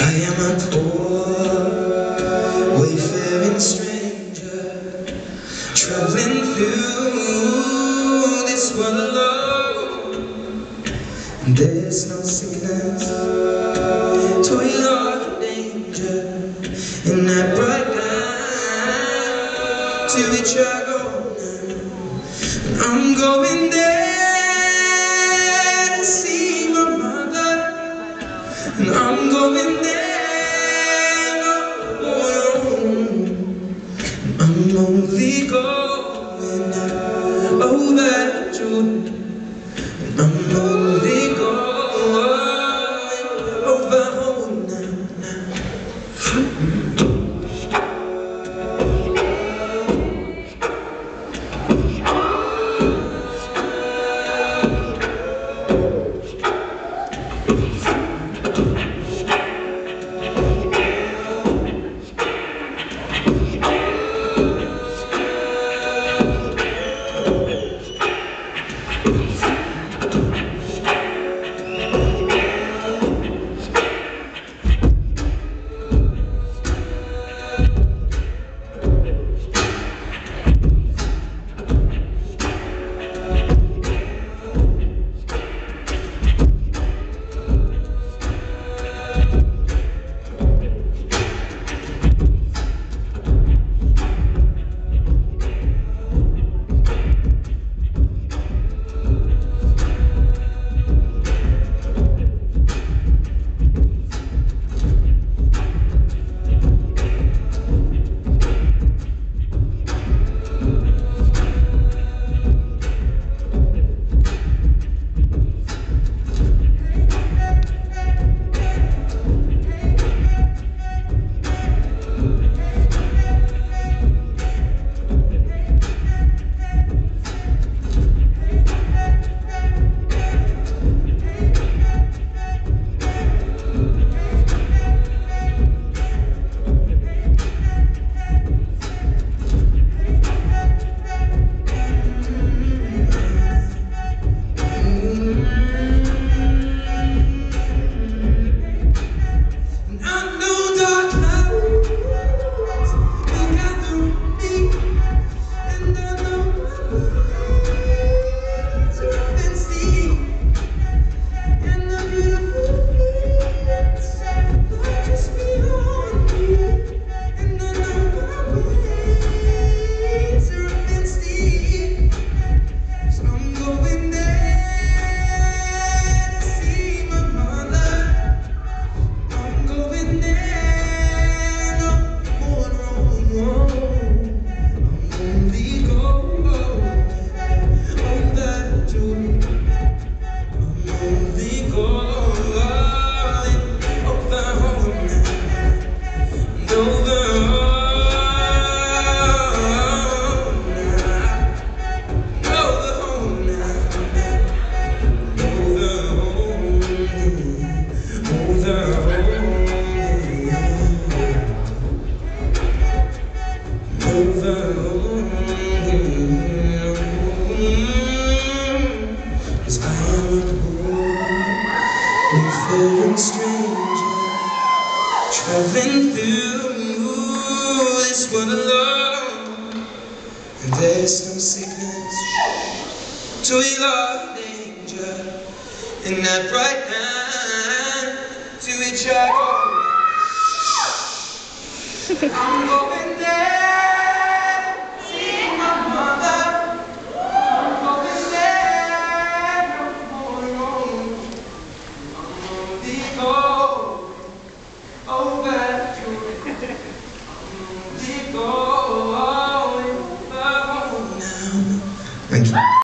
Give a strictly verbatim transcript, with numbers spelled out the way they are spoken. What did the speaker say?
I am a poor, wayfaring stranger, traveling through this world alone. And there's no sickness, toil or danger in that bright light to which I go now. And I'm going there to see my mother, and I'm going there. I'm only going over Jordan. I'm only going over home now, now. Cause I am a poor, wayfaring stranger, traveling through this world alone. And there's no sickness, toil or danger in that bright night to which I go. I'm going